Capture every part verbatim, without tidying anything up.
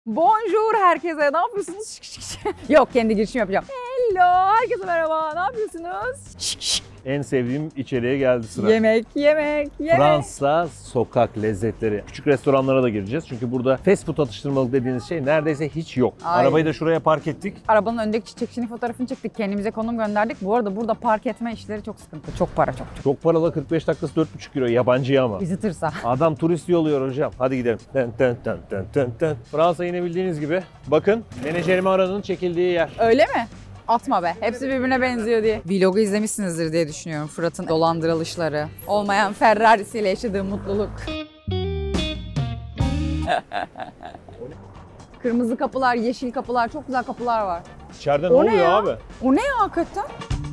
Bonjour herkese. Ne yapıyorsunuz? Yok, kendi girişimi yapacağım. Hello, herkese merhaba. Ne yapıyorsunuz? En sevdiğim içeriğe geldi sıra. Yemek, yemek, yemek. Fransa sokak lezzetleri. Küçük restoranlara da gireceğiz. Çünkü burada fast food atıştırmalık dediğiniz şey neredeyse hiç yok. Aynen. Arabayı da şuraya park ettik. Arabanın öndeki çiçekçinin fotoğrafını çektik. Kendimize konum gönderdik. Bu arada burada park etme işleri çok sıkıntı. Çok para, çok çok. Çok paralı, kırk beş dakikası dört buçuk euro yabancıya ama. Visitor'sa. Adam turist yolluyor hocam. Hadi gidelim. Dın dın dın dın dın dın. Fransa yine bildiğiniz gibi. Bakın menajerimi aranın çekildiği yer. Öyle mi? Atma be. Hepsi birbirine benziyor diye. Vlogu izlemişsinizdir diye düşünüyorum. Fırat'ın dolandırılışları. Olmayan Ferrari'siyle yaşadığı mutluluk. Kırmızı kapılar, yeşil kapılar, çok güzel kapılar var. İçeride ne O oluyor ne ya? abi? O ne ya hakikaten?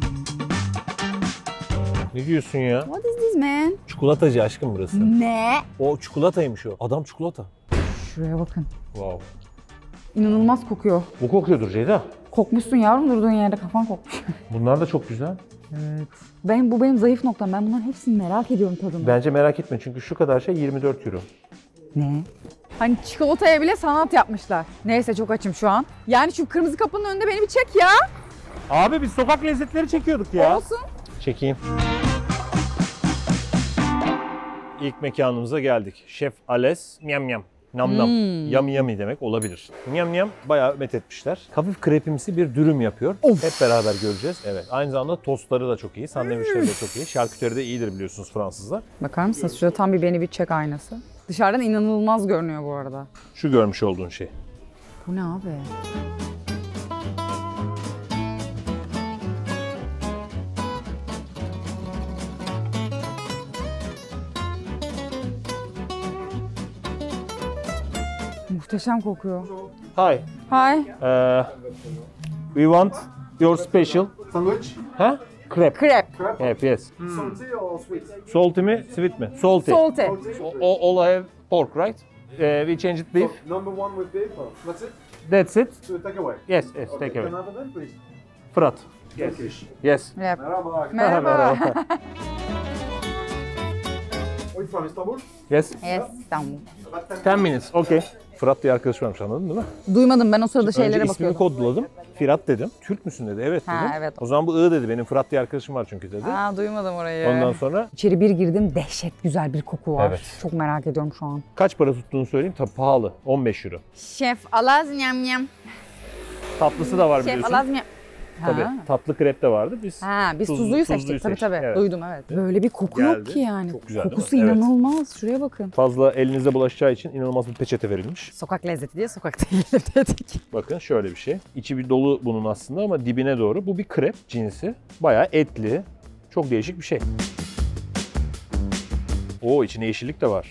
Ne diyorsun ya? What is this man? Çikolatacı aşkım burası. Ne? O çikolataymış o. Adam çikolata. Şuraya bakın. Wow. İnanılmaz kokuyor. Bu kokuyordur Ceyda. Kokmuşsun yavrum, durduğun yerde kafan kokmuş. Bunlar da çok güzel. Evet. Benim, bu benim zayıf noktam. Ben bunların hepsini merak ediyorum tadını. Bence merak etme çünkü şu kadar şey yirmi dört euro. Ne? Hani çikolataya bile sanat yapmışlar. Neyse, çok açım şu an. Yani şu kırmızı kapının önünde beni bir çek ya. Abi biz sokak lezzetleri çekiyorduk ya. Olsun. Çekeyim. İlk mekanımıza geldik. Şef Ales Nyam Nyam. Nam nam. Hmm. Yummy yummy demek olabilir. Nyam Nyam bayağı methetmişler. Hafif krepimsi bir dürüm yapıyor. Of. Hep beraber göreceğiz. Evet. Aynı zamanda tostları da çok iyi. Sandviçleri de çok iyi. Şarküteri de iyidir biliyorsunuz Fransızlar. Bakar mısınız? Şurada tam bir beni bir çek aynası. Dışarıdan inanılmaz görünüyor bu arada. Şu görmüş olduğun şey. Bu ne abi? Muhteşem kokuyor. Hi. Hi. Uh, we want your special. Sandwich? Huh? Crepe. Crepe. Crepe, yes. Salty or sweet? Salty mi, sweet mi? Salty. Salty. All, all I have pork, right? Uh, we change it beef. So, number one with beef. Oh, that's it? That's it. So take away. Yes, yes, Okay, take away. another then, please. Fırat. Turkish. Yes. Yap. Merhaba. Merhaba. Are you from Istanbul? Yes. Yes, tamam. About ten ten minutes. Okay. Fırat diye arkadaş varmış, anladın değil mi? Duymadım, ben o sırada şeylere Önce ismini bakıyordum. kodladım. Fırat dedim. Türk müsün dedi. Evet dedim. Ha, evet. O zaman bu I dedi. Benim Fırat diye arkadaşım var çünkü dedi. Aa, duymadım orayı. Ondan sonra İçeri bir girdim, dehşet güzel bir koku var. Evet. Çok merak ediyorum şu an. kaç para tuttuğunu söyleyeyim. Tabii pahalı. on beş euro. Şef alaz nyam nyam. Tatlısı da var Şef biliyorsun. alaz nyam. Tabii. Ha. Tatlı krep de vardı. Biz Ha, biz tuzlu- tuzluyu seçtik. tuzluyu Tabii seçtik. tabii. Evet. Duydum, evet. Böyle bir koku yok Geldi. ki yani. Çok güzel değil mi? Kokusu Evet. inanılmaz. Şuraya bakın. Fazla elinize bulaşacağı için inanılmaz bir peçete verilmiş. Sokak lezzeti diye sokakta yiyelim dedik. Bakın şöyle bir şey. İçi bir dolu bunun aslında ama dibine doğru. Bu bir krep cinsi. Bayağı etli. Çok değişik bir şey. Oo, içine yeşillik de var.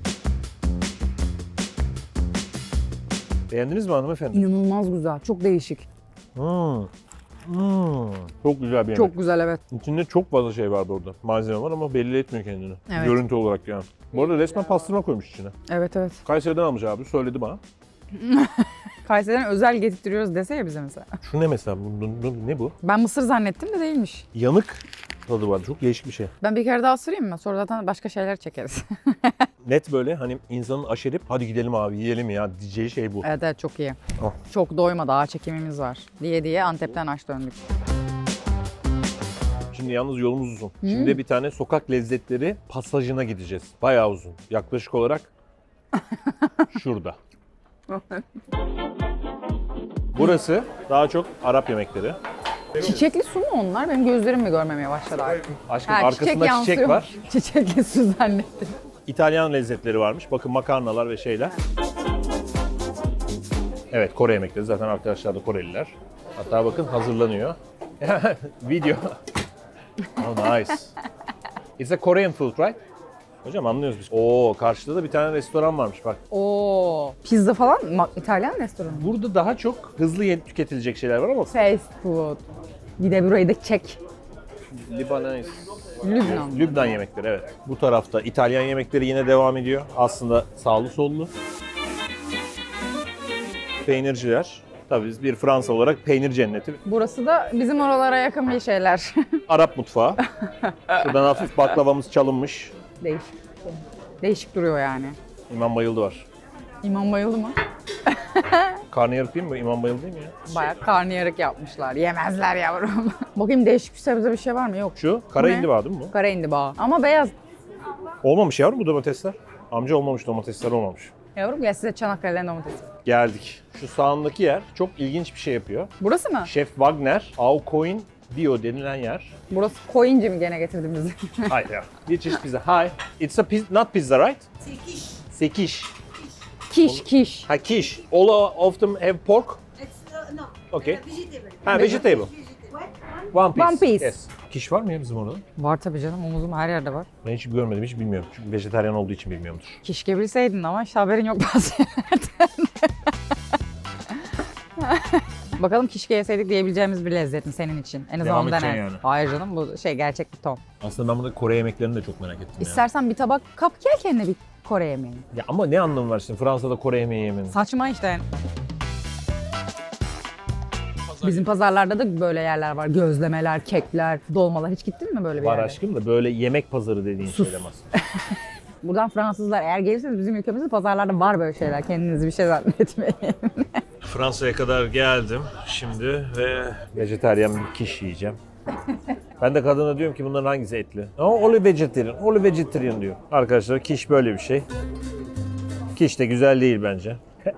Beğendiniz mi hanımefendi? İnanılmaz güzel. Çok değişik. Hmm. Hmm. Çok güzel bir yemek. Çok güzel, evet. İçinde çok fazla şey var burada. Malzeme var ama belli etmiyor kendini. Evet. Görüntü olarak yani. Bu arada resmen pastırma koymuş içine. Evet, evet. Kayseri'den almış abi, söyledi bana. Kayseri'den özel getirtiyoruz dese ya bize mesela. Şu ne mesela? Bu, bu- bu- ne bu? Ben mısır zannettim de değilmiş. Yanık tadı var. Çok değişik bir şey. Ben bir kere daha ısırayım mı? Sonra zaten başka şeyler çekeriz. Net böyle hani insanın aşerip hadi gidelim abi yiyelim ya diyeceği şey bu. Evet, evet, çok iyi. Al. Çok doyma, daha çekimimiz var. Diye diye Antep'ten aç döndük. Şimdi yalnız yolumuz uzun. Şimdi bir tane sokak lezzetleri pasajına gideceğiz. Bayağı uzun. Yaklaşık olarak şurada. Burası daha çok Arap yemekleri. Çiçekli su mu onlar? Benim gözlerim mi görmemeye başladı artık? Aşkım Ha, arkasında çiçek, yansıyor. var. Çiçekli su zannettim. İtalyan lezzetleri varmış. Bakın makarnalar ve şeyler. Evet, Kore yemekleri. Zaten arkadaşlar da Koreliler. Hatta bakın hazırlanıyor. Video. Oh, nice. It's a Korean food, right? Hocam anlıyoruz biz. Oo, karşıda da bir tane restoran varmış bak. Oo, pizza falan ma- İtalyan restoranı. Burada daha çok hızlı ye- tüketilecek şeyler var ama Fast food. Bir de burayı da çek. Libanese. Lübnan. Lübnan yemekleri, evet. Bu tarafta İtalyan yemekleri yine devam ediyor. Aslında sağlı sollu. Peynirciler. Tabii biz bir Fransa olarak peynir cenneti. Burası da bizim oralara yakın bir şeyler. Arap mutfağı. Şuradan hafif baklavamız çalınmış. Değişik. Değişik duruyor yani. İmam bayıldı var. İmam bayıldı mı? Karnıyarık değil mi? İmam bayıldı değil mi ya? Bayağı karnıyarık yapmışlar. Yemezler yavrum. Bakayım değişik bir sebze bir şey var mı? Yok. Şu kara Bu ne? indiba değil mi bu? Kara indiba. Ama beyaz. Olmamış yavrum bu domatesler. Amca olmamış, domatesler olmamış. Yavrum ya size Çanakkale'den domates. Geldik. Şu sağındaki yer çok ilginç bir şey yapıyor. Burası mı? Şef Wagner, Aucoin Bio denilen yer. Burası koyunca mı gene getirdin bizi? Hayır ya. Bir çeşit pizza. Hi. It's a pizza, not pizza, right? Sekiş. Sekiş. Kiş kiş. Ha kiş. All of them have pork. It's uh, no. Okay. Uh, vegetable. Ha vegetable. Vegetable. What? One piece. One piece. Yes. Kiş var mı ya bizim orada? Var tabii canım, omuzum her yerde var. Ben hiç görmedim, hiç bilmiyorum. Çünkü vejetaryen olduğu için bilmiyorumdur. Keşke bilseydin ama işte haberin yok bazı yerlerden. Bakalım keşke yeseydik diyebileceğimiz bir lezzet mi senin için? En azından Devam ondan edeceksin en. yani. Hayır canım, bu şey gerçek bir ton. Aslında ben burada Kore yemeklerini de çok merak ettim ya. İstersen bir tabak kap gel kendine bir Kore yemeği. Ya ama ne anlamı var şimdi Fransa'da Kore yemeği yemenin? Saçma işte yani. Bizim pazarlarda da böyle yerler var. Gözlemeler, kekler, dolmalar. Hiç gittin mi böyle bir Var yere? aşkım da böyle yemek pazarı dediğin Sus. söylemez. Buradan Fransızlar eğer gelirseniz bizim ülkemizde pazarlarda var böyle şeyler. Kendinizi bir şey zannetmeyin. Fransa'ya kadar geldim şimdi ve vejetaryen bir kiş yiyeceğim. Ben de kadına diyorum ki bunların hangisi etli? O only vegetarian, only vegetarian diyor. Arkadaşlar kiş böyle bir şey. Kiş de güzel değil bence.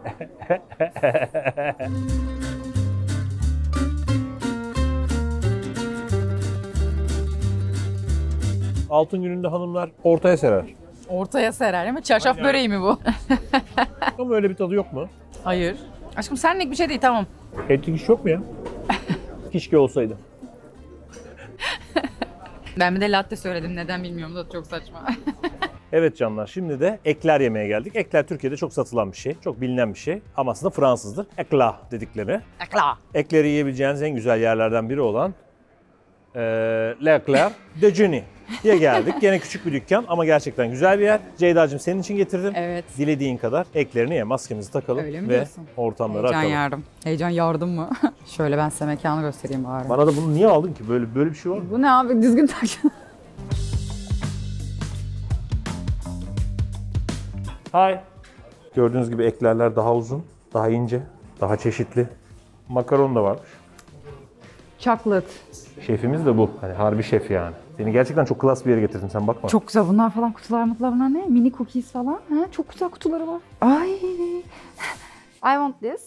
Altın gününde hanımlar ortaya serer. Ortaya serer ama çarşaf Aynen. böreği mi bu? Ama öyle bir tadı yok mu? Hayır. Aşkım senlik bir şey değil, tamam. Etli kiş yok mu ya? Keşke olsaydı. Ben bir de latte söyledim, neden bilmiyorum da çok saçma. Evet canlar, şimdi de ekler yemeye geldik. Ekler Türkiye'de çok satılan bir şey, çok bilinen bir şey. Ama aslında Fransızdır. Ekla dedikleri. Ekla. Ekleri yiyebileceğiniz en güzel yerlerden biri olan e, L'Eclair de Jeuny diye geldik. Gene küçük bir dükkan ama gerçekten güzel bir yer. Ceyda'cığım senin için getirdim. Evet. Dilediğin kadar eklerini ye, maskemizi takalım Öyle mi ve diyorsun? ortamları Heyecan akalım. yardım. Heyecan yardım mı? Şöyle ben size mekanı göstereyim bari. Bana da bunu niye aldın ki? Böyle böyle bir şey var mı? Bu ne abi? Düzgün tak. Hi. Gördüğünüz gibi eklerler daha uzun, daha ince, daha çeşitli. Makaron da varmış. Chocolate. Şefimiz de bu. Hani harbi şef yani. Seni gerçekten çok klas bir yere getirdim, sen bakma. Çok güzel bunlar falan, kutular mutlar bunlar ne? Mini cookies falan. Ha? Çok güzel kutuları var. Ay. I want this.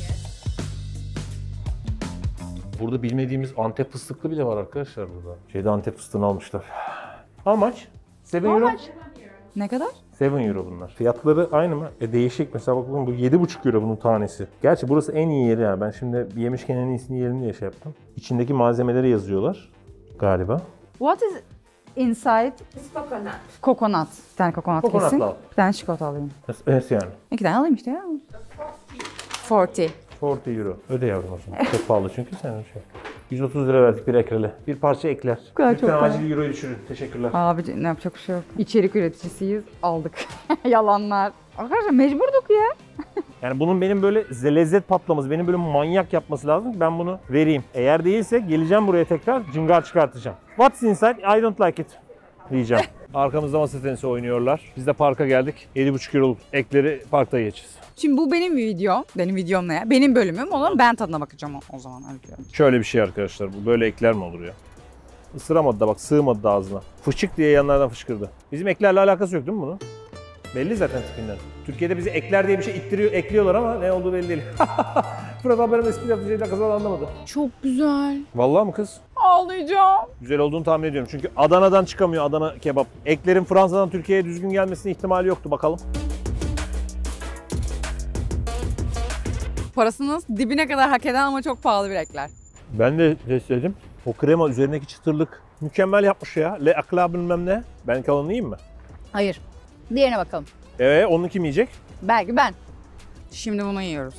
Burada bilmediğimiz Antep fıstıklı bile var arkadaşlar burada. Şeyde Antep fıstığını almışlar. How much? seven euro. Ne kadar? seven euro bunlar. Fiyatları aynı mı? E değişik. Mesela bakın bu yedi buçuk euro bunun tanesi. Gerçi burası en iyi yeri ya. Ben şimdi bir yemişken en iyisini yiyelim diye şey yaptım. İçindeki malzemeleri yazıyorlar galiba. What is inside? It's coconut. Coconut. Bir tane coconut Coconut kesin. al. Bir tane çikolata alayım. Nasıl yani? İki tane alayım işte ya. forty. kırk euro. Öde yavrum o zaman. Çok pahalı çünkü sen öyle şey. yüz otuz lira verdik bir ekrele. Bir parça ekler. kadar Lütfen çok acil euroyu düşürün. Teşekkürler. Abi ne yapacak bir şey yok. İçerik üreticisiyiz. Aldık. Yalanlar. Arkadaşlar mecburduk ya. Yani bunun benim böyle lezzet patlaması, benim böyle manyak yapması lazım ki ben bunu vereyim. Eğer değilse geleceğim buraya tekrar cıngar çıkartacağım. What's inside? I don't like it diyeceğim. Arkamızda masa tenisi oynuyorlar. Biz de parka geldik. yedi buçuk euroluk ekleri parkta yiyeceğiz. Şimdi bu benim videom. Benim videom ne ya? Benim bölümüm. O zaman ben tadına bakacağım o, o zaman. Öyle diyorum. Şöyle bir şey arkadaşlar. Bu böyle ekler mi olur ya? Isıramadı da bak, sığmadı da ağzına. Fışık diye yanlardan fışkırdı. Bizim eklerle alakası yok değil mi bunun? Belli zaten tipinden. Türkiye'de bize ekler diye bir şey ittiriyor, ekliyorlar ama ne olduğu belli değil. Fırat abim espri yaptığı şeyden kızlar anlamadı. Çok güzel. Vallahi mı kız? Ağlayacağım. Güzel olduğunu tahmin ediyorum. Çünkü Adana'dan çıkamıyor Adana kebap. Eklerin Fransa'dan Türkiye'ye düzgün gelmesine ihtimali yoktu. Bakalım. Parasınız dibine kadar hak eden ama çok pahalı bir ekler. Ben de testledim. O krema üzerindeki çıtırlık mükemmel yapmış ya. Le akla bilmem ne. Ben kalanını yiyeyim mi? Hayır. Diğerine bakalım. Ee, onu kim yiyecek? Belki ben. Şimdi bunu yiyoruz.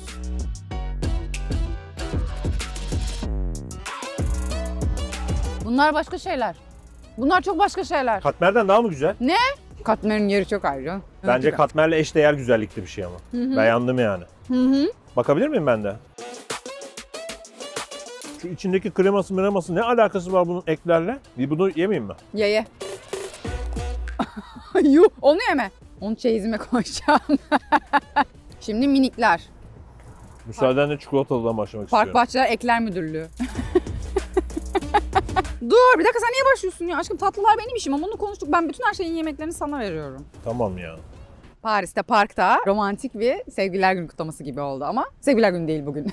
Bunlar başka şeyler. Bunlar çok başka şeyler. Katmer'den daha mı güzel? Katmer'in yeri çok ayrı. Bence Evet, katmerle eşdeğer güzellikte bir şey ama. Beğendim yani. Hı hı. Bakabilir miyim ben de? Şu içindeki kreması mreması ne alakası var bunun eklerle? Bir bunu yemeyeyim mi? Ye ye. Yuh, onu yeme. Onu çeyizime koyacağım. Şimdi minikler. Müsaadenle çikolatalıdan başlamak Park istiyorum. Bahçeler Ekler Müdürlüğü. Dur bir dakika sen niye başlıyorsun ya? Aşkım tatlılar benim işim ama onu konuştuk. Ben bütün her şeyin yemeklerini sana veriyorum. Tamam ya. Paris'te parkta romantik bir sevgililer günü kutlaması gibi oldu ama sevgililer günü değil bugün.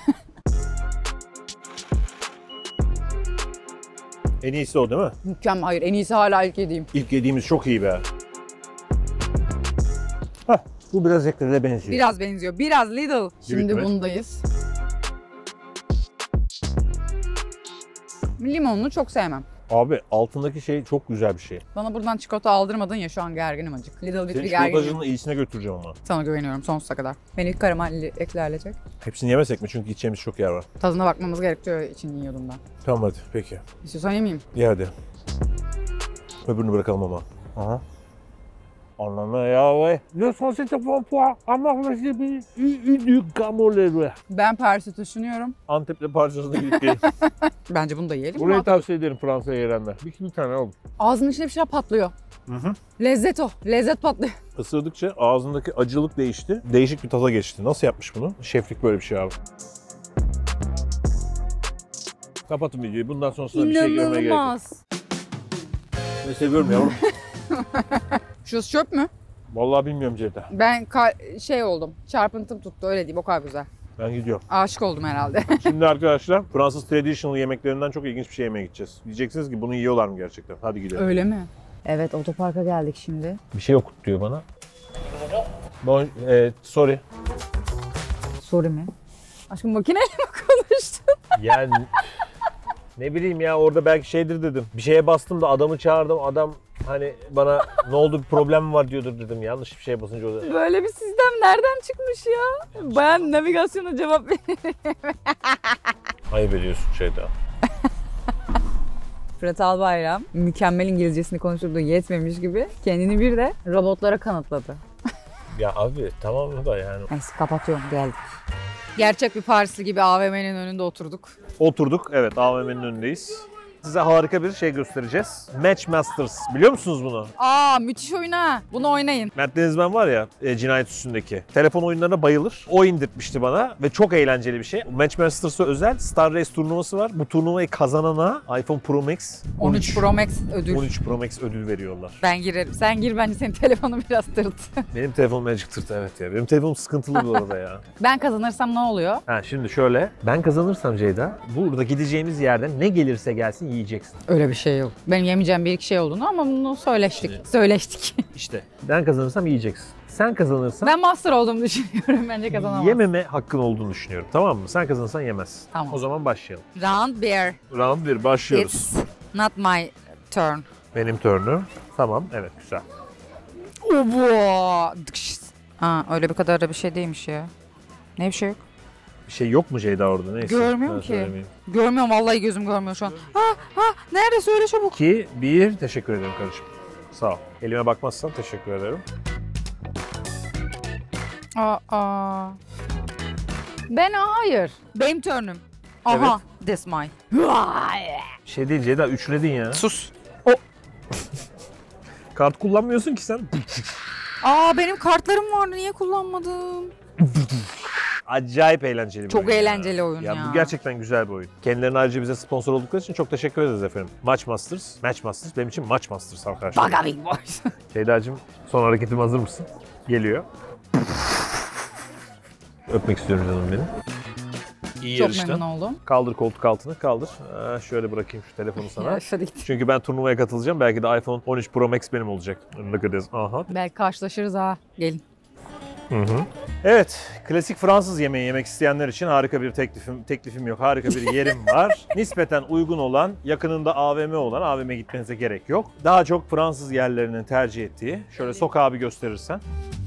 En iyisi o değil mi? Mükemmel. Hayır en iyisi hala ilk yediğim. İlk yediğimiz çok iyi be. Hah, bu biraz Ekler'e benziyor. Biraz benziyor. Biraz Lidl. Şimdi evet. bundayız. Limonlu çok sevmem. Abi altındaki şey çok güzel bir şey. Bana buradan çikolata aldırmadın ya şu an gerginim acık. Lidl bit Senin bir gerginim. çikolatacının iyisine götüreceğim ama. Sana güveniyorum sonsuza kadar. Beni ilk karamelli eklerlecek. Hepsini yemesek mi? Çünkü içeceğimiz çok yer var. Tadına bakmamız gerekiyor için yiyordum ben. Tamam hadi peki. İstiyorsan yemeyeyim. Ye hadi. Öbürünü bırakalım ama. Aha. Anlama ya ve. Ne sonsuza pompa ama nasıl bir ünlü gamoları. Ben Paris'i düşünüyorum. Antep'le parçasına gidip gelin. Bence bunu da yiyelim. Burayı Rahat- tavsiye ederim Fransa'ya gelenler. Bir, bir tane alın. Ağzının içinde bir şeyler patlıyor. Hı hı. Lezzet o. Lezzet patlıyor. Isırdıkça ağzındaki acılık değişti. Değişik bir tada geçti. Nasıl yapmış bunu? Şeflik böyle bir şey abi. Kapatın videoyu. Bundan sonrasında bir şey görmeye gerek yok. İnanılmaz. Ben seviyorum yavrum. Şurası çöp mü? Vallahi bilmiyorum Cevdet. Ben ka- şey oldum. Çarpıntım tuttu öyle diyeyim. O kadar güzel. Ben gidiyorum. Aşık oldum herhalde. Şimdi arkadaşlar Fransız traditional yemeklerinden çok ilginç bir şey yemeye gideceğiz. Diyeceksiniz ki bunu yiyorlar mı gerçekten? Hadi gidelim. Öyle mi? Evet otoparka geldik şimdi. Bir şey okut diyor bana. Bon, e, sorry. Sorry mi? Aşkım makineyle mi konuştun? Yani ne bileyim ya orada belki şeydir dedim. Bir şeye bastım da adamı çağırdım. Adam hani bana ne oldu bir problem mi var diyordur dedim. Yanlış bir şeye basınca o da. Böyle bir sistem nereden çıkmış ya? Ben navigasyona cevap veririm. Ayıp ediyorsun şeyden. Fırat Albayram mükemmel İngilizcesini konuşturduğu yetmemiş gibi kendini bir de robotlara kanıtladı. Ya abi tamam da yani. Neyse kapatıyorum geldik. Gerçek bir Parisli gibi A V M'nin önünde oturduk. Oturduk evet A V M'nin önündeyiz. Size harika bir şey göstereceğiz. Match Masters. Biliyor musunuz bunu? Aa müthiş oyun ha. Bunu oynayın. Mert Denizmen var ya e, cinayet üstündeki. Telefon oyunlarına bayılır. O indirtmişti bana ve çok eğlenceli bir şey. Match Masters'a özel Star Race turnuvası var. Bu turnuvayı kazanana iPhone Pro Max on üç Pro Max ödül. on üç Pro Max ödül veriyorlar. Ben girerim. Sen gir bence senin telefonu biraz tırt. Benim telefonum acıktırdı evet ya. Benim telefonum sıkıntılı bu arada ya. Ben kazanırsam ne oluyor? Ha şimdi şöyle. Ben kazanırsam Ceyda, burada gideceğimiz yerden ne gelirse gelsin yiyeceksin. Öyle bir şey yok. Benim yemeyeceğim bir iki şey olduğunu ama bunu söyleştik. Söyleştik. İşte ben kazanırsam yiyeceksin. Sen kazanırsan Ben master olduğumu düşünüyorum. Bence kazanamam. yememe hakkın olduğunu düşünüyorum. Tamam mı? Sen kazanırsan yemezsin. Tamam. O zaman başlayalım. Round bir. Round bir başlıyoruz. It's not my turn. Benim turnum. Tamam evet güzel. Obo. Ha öyle bir kadar da bir şey değilmiş ya. Ne bir şey yok. Bir şey yok mu Ceyda orada? Neyse. Görmüyorum Ben ki. söylemeyeyim. Görmüyorum vallahi gözüm görmüyor şu an. Ha ha nerede söyle çabuk. İki, bir. Teşekkür ederim kardeşim. Sağ ol. Elime bakmazsan teşekkür ederim. Aa, aa. Ben hayır. Benim turnum. Aha. This my. Bir şey değil Ceyda. Üçledin ya. Sus. Kart kullanmıyorsun ki sen. Aa benim kartlarım vardı niye kullanmadım? Acayip eğlenceli bir Çok oyun ya. eğlenceli oyun ya. Bu gerçekten güzel bir oyun. Kendilerine ayrıca bize sponsor oldukları için çok teşekkür ederiz efendim. Match Masters. Match Masters benim için Match Masters arkadaşlar. Baga Big Boys. Ceyda'cığım son hareketim hazır mısın? Geliyor. Öpmek istiyorum canım benim. İyi Çok yarıştın. memnun oldum. Kaldır koltuk altını kaldır. Aa, şöyle bırakayım şu telefonu sana. Ya hadi git. Çünkü ben turnuvaya katılacağım. Belki de iPhone on üç Pro Max benim olacak. Look at this. Aha. Belki karşılaşırız ha. Gelin. Hı hı. Evet, klasik Fransız yemeği yemek isteyenler için harika bir teklifim teklifim yok. Harika bir yerim var. Nispeten uygun olan, yakınında A V M olan, A V M'ye gitmenize gerek yok. Daha çok Fransız yerlerinin tercih ettiği. Şöyle sokağı bir gösterirsen.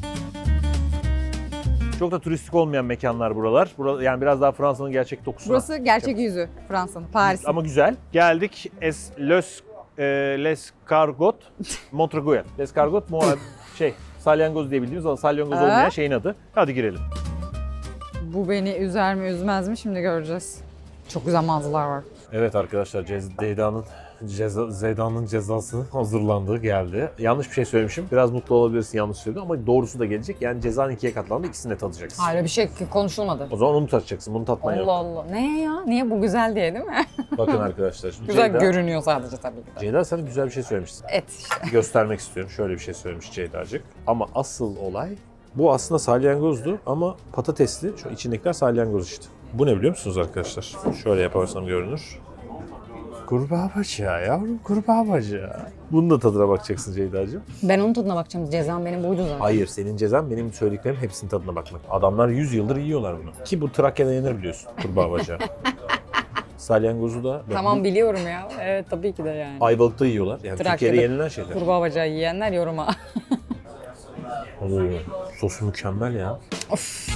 Çok da turistik olmayan mekanlar buralar. Bura, yani biraz daha Fransa'nın gerçek dokusuna. Burası gerçek yüzü Fransa'nın, Paris'in. Ama güzel. Geldik Es Les e, Les Cargot Montreuil. Les Cargot mu şey salyangoz diye bildiğimiz ama salyangoz Aa. olmayan şeyin adı. Hadi girelim. Bu beni üzer mi üzmez mi şimdi göreceğiz. Çok güzel mağazalar var. Evet arkadaşlar Ceyda'nın Ceza, Zeyda'nın cezası hazırlandı, geldi. Yanlış bir şey söylemişim. Biraz mutlu olabilirsin yanlış söyledim ama doğrusu da gelecek. Yani cezanın ikiye katlandı, ikisini de tadacaksın. Hayır bir şey konuşulmadı. O zaman onu tatacaksın, bunu tatman Allah yok. Allah. Ne ya? Niye bu güzel diye değil mi? Bakın arkadaşlar. Şimdi Güzel Ceyda, görünüyor sadece tabii ki de. Ceyda sana güzel bir şey söylemişsin. Et işte. Göstermek istiyorum. Şöyle bir şey söylemiş Ceyda'cık. Ama asıl olay, bu aslında salyangozdu ama patatesli. Şu içindekiler salyangoz işte. Bu ne biliyor musunuz arkadaşlar? Şöyle yaparsam görünür. Kurbağa bacağı yavrum, kurbağa bacağı. Bunun da tadına bakacaksın Ceyda'cığım. Ben onun tadına bakacağım. Cezam benim buydu zaten. Hayır, senin cezan benim söylediklerim hepsinin tadına bakmak. Adamlar yüz yıldır yiyorlar bunu. Ki bu Trakya'da yenir biliyorsun, kurbağa bacağı. Salyangozu da... Tamam biliyorum ya. Evet tabii ki de yani. Ayvalık'ta yiyorlar. Yani Trakya'da Türkiye'de yenilen şeyler. Kurbağa bacağı yiyenler yoruma. Oo, sosu mükemmel ya. Of.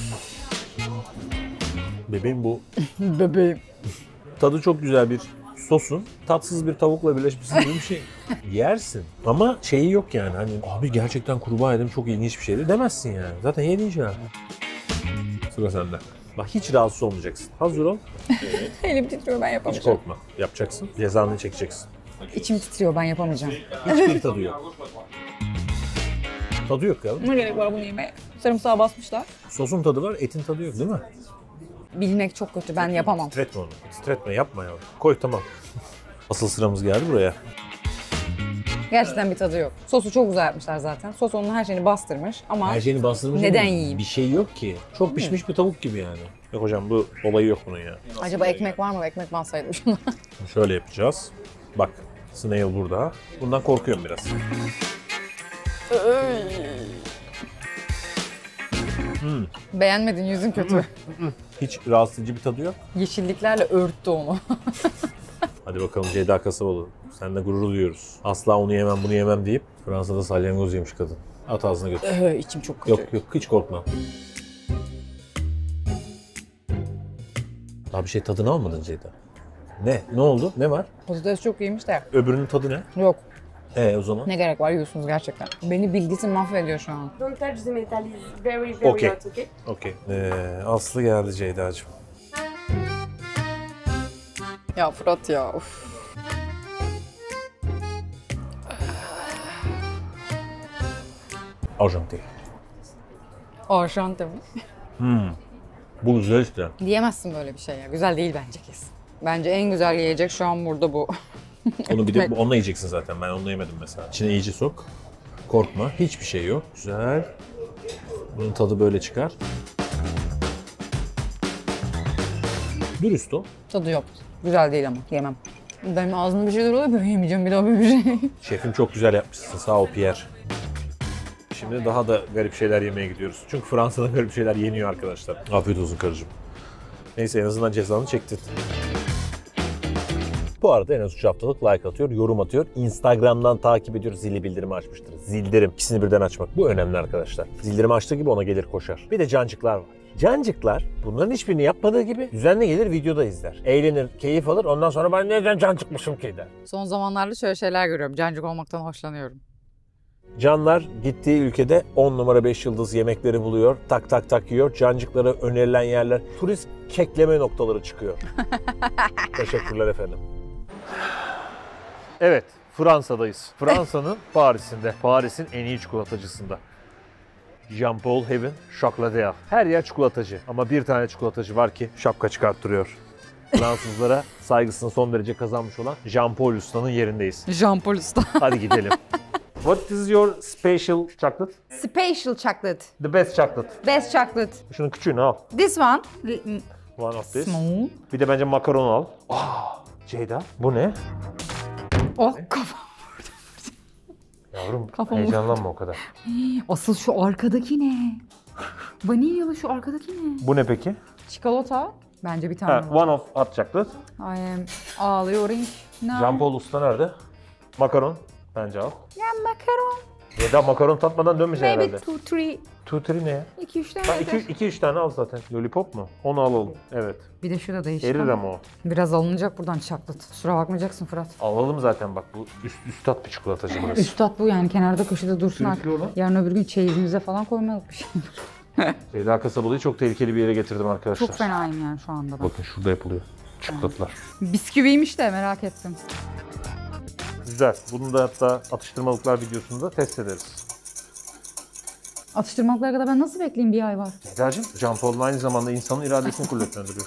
Bebeğim bu. Bebeğim. Tadı çok güzel bir sosun tatsız bir tavukla birleşmesi gibi bir şey. Yersin ama şeyi yok yani hani abi gerçekten kurbağa yedim çok ilginç bir şeydi demezsin yani. Zaten yediğin şey. Sıra sende. Bak hiç rahatsız olmayacaksın. Hazır ol. Elim titriyor ben Hiç yapamayacağım. korkma. Yapacaksın. Cezanı çekeceksin. İçim titriyor ben yapamayacağım. Hiçbir tadı yok. Tadı yok ya. Ne gerek var bunu yemeye? Sarımsağı basmışlar. Sosun tadı var, etin tadı yok değil mi? Bilmek çok kötü ben yapamam. Titretme onu. Titretme yapma ya. Koy tamam. Asıl sıramız geldi buraya. Gerçekten bir tadı yok. Sosu çok güzel yapmışlar zaten. Sos onun her şeyini bastırmış ama Her şeyini bastırmış. Neden ama yiyeyim? Bir şey yok ki. Çok pişmiş bir tavuk gibi yani. Yok hocam bu olayı yok bunun ya. acaba ekmek var mı? Ekmek bansaydım şuna. Şöyle yapacağız. Bak snail burada. Bundan korkuyorum biraz. Hmm. Beğenmedin yüzün kötü. Hiç rahatsız edici bir tadı yok. Yeşilliklerle örttü onu. Hadi bakalım Ceyda Kasaboğlu. Seninle gurur duyuyoruz. Asla onu yemem bunu yemem deyip Fransa'da salyangoz yemiş kadın. At ağzına götür. Ee, içim çok kötü. Yok yok hiç korkma. Daha bir şey tadını almadın Ceyda. Ne? Ne oldu? Ne var? Patates çok iyiymiş de. Öbürünün tadı ne? Yok. E o zaman? Ne gerek var yiyorsunuz gerçekten. Beni bilgisi mahvediyor şu an. Don't touch the metal, it's very, very Okay. hot, okay? Okey. Ee, Aslı geldi Ceyda'cığım. Ya Fırat ya of. Arjantin. Arjantin mi? Bu güzel işte. Diyemezsin böyle bir şey ya. Güzel değil bence kesin. Bence en güzel yiyecek şu an burada bu. Onu bir de onunla yiyeceksin zaten. Ben onunla yemedim mesela. İçine iyice sok. Korkma. Hiçbir şey yok. Güzel. Bunun tadı böyle çıkar. Dürüst ol. Tadı yok. Güzel değil ama yemem. Benim ağzımda bir şeyler oluyor, böyle yemeyeceğim bir daha böyle bir şey. Şefim çok güzel yapmışsın. Sağ ol Pierre. Şimdi daha da garip şeyler yemeye gidiyoruz. Çünkü Fransa'da garip şeyler yeniyor arkadaşlar. Afiyet olsun karıcığım. Neyse en azından cezanı çektin. Bu arada en az üç haftalık like atıyor, yorum atıyor. Instagram'dan takip ediyor, zili bildirimi açmıştır. Zildirim. İkisini birden açmak. Bu önemli arkadaşlar. Zildirimi açtığı gibi ona gelir koşar. Bir de cancıklar var. Cancıklar bunların hiçbirini yapmadığı gibi düzenli gelir videoda izler. Eğlenir, keyif alır. Ondan sonra ben neden cancıkmışım ki der. Son zamanlarda şöyle şeyler görüyorum. Cancık olmaktan hoşlanıyorum. Canlar gittiği ülkede on numara beş yıldız yemekleri buluyor. Tak tak tak yiyor. Cancıklara önerilen yerler turist kekleme noktaları çıkıyor. Teşekkürler efendim. Evet, Fransa'dayız. Fransa'nın Paris'inde. Paris'in en iyi çikolatacısında. Jean Paul Heaven Chocolatier. Her yer çikolatacı ama bir tane çikolatacı var ki şapka çıkarttırıyor. Fransızlara saygısını son derece kazanmış olan Jean Paul Usta'nın yerindeyiz. Jean Paul Usta. Hadi gidelim. What is your special chocolate? Special chocolate. The best chocolate. Best chocolate. Şunun küçüğünü al. This one. One of this. Small. Bir de bence makaron al. Ah, Ceyda. Bu ne? Oh kafam. Yavrum Kafam heyecanlanma o kadar. Asıl şu arkadaki ne? Vanilyalı şu arkadaki ne? Bu ne peki? Çikolata. Bence bir tane Ha, var. one of hot chocolate. I am ağlıyorum. No. Jean Paul Usta nerede? Makaron. Bence al. Ya makaron. Ceyda makaron tatmadan dönmeyecek Maybe herhalde. two, three. Two, three ne ya? iki üç tane. Ha, yeter. iki üç tane al zaten. Lollipop mu? Onu alalım. Evet. Bir de şu da değişik. Erir ama. ama o. Biraz alınacak buradan chocolate. Kusura bakmayacaksın Fırat. Alalım zaten bak bu üst üstad bir çikolatacı burası. Üstad bu yani kenarda köşede dursun Sürüklü artık. olan. Yarın öbür gün çeyizimize falan koymalık bir şey. Ceyda Kasabalı'yı çok tehlikeli bir yere getirdim arkadaşlar. Çok fenayım yani şu anda ben. Bakın şurada yapılıyor. Çikolatalar. Bisküviymiş de merak ettim. güzel. Bunu da hatta atıştırmalıklar videosunda test ederiz. Atıştırmalıklara kadar ben nasıl bekleyeyim, bir ay var. Eda'cığım, Jean Paul'un aynı zamanda insanın iradesini kuvvetlendiriyor.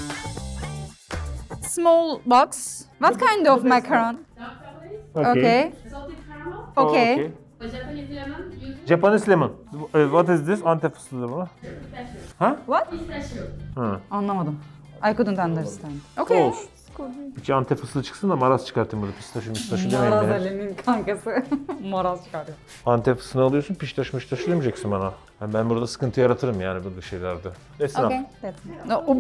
Small box. What kind of macaron? Okay. Okay. Japanese lemon, use Japanese lemon. What is this? Antep fıstığı mı? Ha? What? pistachio. Hı. Anlamadım. I couldn't understand. Okay. Olsun. İki Antep fıstığı çıksın da maraz çıkartayım burada. Pistaşı pistaşı demeyin Maraz beni. Ali'nin kankası. Maraz çıkarıyor. Antep fıstığını alıyorsun, piştaş mıştaş demeyeceksin bana. Yani ben burada sıkıntı yaratırım yani böyle şeylerde. Esnaf. Okay. No, o-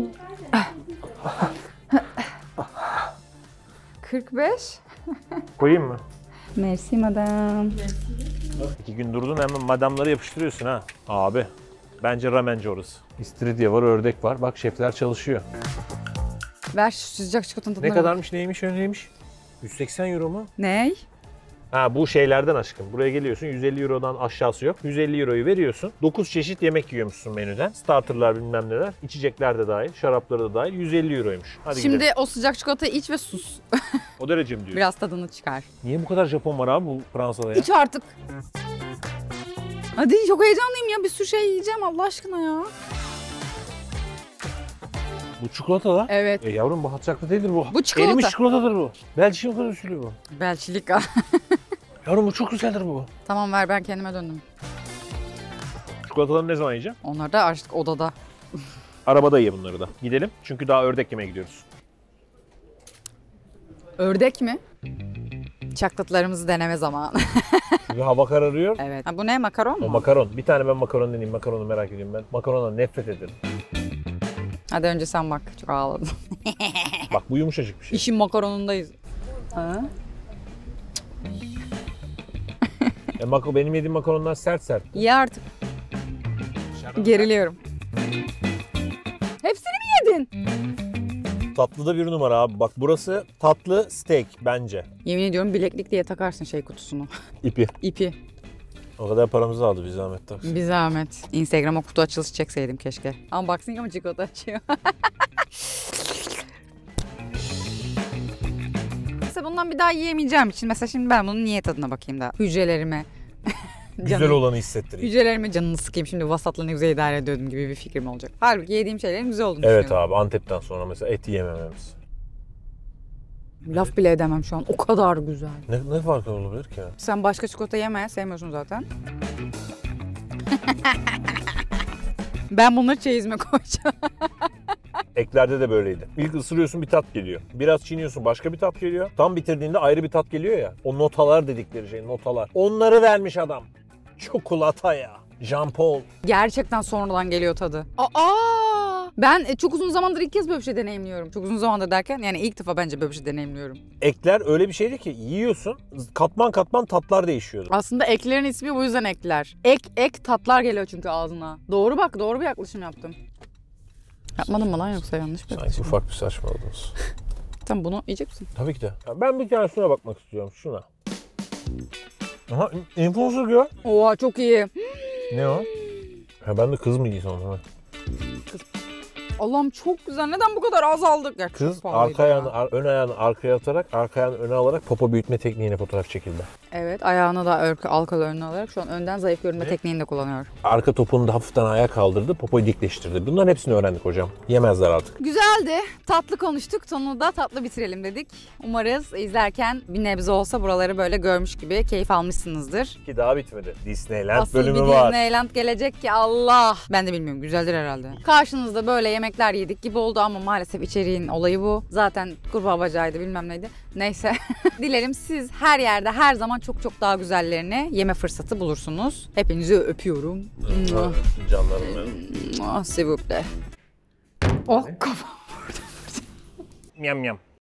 kırk beş. Koyayım mı? Merci madame. İki gün durdun hemen madamları yapıştırıyorsun ha. Abi, bence ramenci orası. İstiridye var, ördek var. Bak şefler çalışıyor. Ver şu sıcak çikolatanın tadına Ne bak. kadarmış, neymiş, öyleymiş? yüz seksen euro mu? Ney? Ha bu şeylerden aşkım. Buraya geliyorsun, yüz elli eurodan aşağısı yok. yüz elli euroyu veriyorsun. dokuz çeşit yemek yiyormuşsun menüden. Starterlar bilmem neler. İçecekler de dahil, şarapları da dahil. yüz elli euroymuş. Hadi Şimdi gidelim. o sıcak çikolatayı iç ve sus. O derece mi diyorsun? Biraz tadını çıkar. Niye bu kadar Japon var abi bu Fransa'da ya? İç artık. Hadi, çok heyecanlıyım ya. Bir sürü şey yiyeceğim Allah aşkına ya. Bu çikolata da. Evet. E yavrum bu hatçaklı değildir bu. Bu çikolata. Erimiş çikolatadır bu. Belçika usulü bu. Belçilik al. Yavrum bu çok güzeldir bu. Tamam ver, ben kendime döndüm. Çikolataları ne zaman yiyeceğim? Onlar da artık odada. Arabada ye bunları da. Gidelim çünkü daha ördek yemeye gidiyoruz. Ördek mi? Çaklatlarımızı deneme zamanı. Çünkü hava kararıyor. Evet. Ha, bu ne, makaron mu? O makaron. Bir tane ben makaron deneyeyim. Makaronu merak ediyorum ben. Makarona nefret ederim. Hadi önce sen bak. Çok ağladım. Bak bu yumuşacık bir şey. İşin makaronundayız. Ha? E, mako, benim yediğim makaronlar sert sert. Ye artık. Geriliyorum. Hepsini mi yedin? Tatlıda bir numara abi. Bak burası tatlı steak bence. Yemin ediyorum bileklik diye takarsın şey kutusunu. İpi. İpi. O kadar paramızı aldı bir zahmet taksi. Bir zahmet. Instagram'a kutu açılışı çekseydim keşke. Unboxing ama çikolata açıyor. Mesela bundan bir daha yiyemeyeceğim için mesela şimdi ben bunun niye tadına bakayım da hücrelerime. Güzel canım- olanı hissettireyim. Hücrelerime canını sıkayım şimdi vasatla ne güzel idare ediyordum gibi bir fikrim olacak. Halbuki yediğim şeylerin güzel olduğunu Evet düşünüyorum. abi Antep'ten sonra mesela et yemememiz. Laf bile edemem şu an, o kadar güzel. Ne, ne farkı olabilir ki? Sen başka çikolata yeme, sevmiyorsun zaten. Ben bunları çeyizime koyacağım. Eklerde de böyleydi. İlk ısırıyorsun bir tat geliyor. Biraz çiğniyorsun başka bir tat geliyor. Tam bitirdiğinde ayrı bir tat geliyor ya. O notalar dedikleri şey notalar. Onları vermiş adam. Çikolata ya. Jean Paul. Gerçekten sonradan geliyor tadı. Aa! Ben e, çok uzun zamandır ilk kez böyle bir şey deneyimliyorum. Çok uzun zamandır derken yani ilk defa bence böyle bir şey deneyimliyorum. Ekler öyle bir şeydi ki yiyorsun katman katman tatlar değişiyordu. Aslında eklerin ismi bu yüzden ekler. Ek ek tatlar geliyor çünkü ağzına. Doğru bak, doğru bir yaklaşım yaptım. Yapmadın mı lan yoksa yanlış bir Sanki yaklaşım? ufak bir saçmaladınız. Tamam, bunu yiyecek misin? Tabii ki de. Ya ben bir tane şuna bakmak istiyorum. Şuna. Aha influencer gör. Oha çok iyi. Ne o? Ha ben de kız mı giysem onu? Allah'ım çok güzel. Neden bu kadar az aldık? Ya, çok Kız pahalıydı arka ya. ayağını, ar- ön ayağını arkaya atarak, arka ayağını öne alarak popo büyütme tekniğine fotoğraf çekildi. Evet, ayağını da örgü alkalı önüne alarak şu an önden zayıf görünme tekniğini de kullanıyor. Arka topunu da hafiften ayağa kaldırdı, popoyu dikleştirdi. Bunların hepsini öğrendik hocam. Yemezler artık. Güzeldi. Tatlı konuştuk. Sonunu da tatlı bitirelim dedik. Umarız izlerken bir nebze olsa buraları böyle görmüş gibi keyif almışsınızdır. Ki daha bitmedi. Disneyland Asıl bölümü bir var. Disneyland gelecek ki Allah. Ben de bilmiyorum. Güzeldir herhalde. Karşınızda böyle yemekler yedik gibi oldu ama maalesef içeriğin olayı bu. Zaten kurbağa bacağıydı bilmem neydi. Neyse. Dilerim siz her yerde her zaman çok çok daha güzellerini yeme fırsatı bulursunuz. Hepinizi öpüyorum. Canlarım benim. Ah, s'il vous plaît. Oh kafam. Yam yam.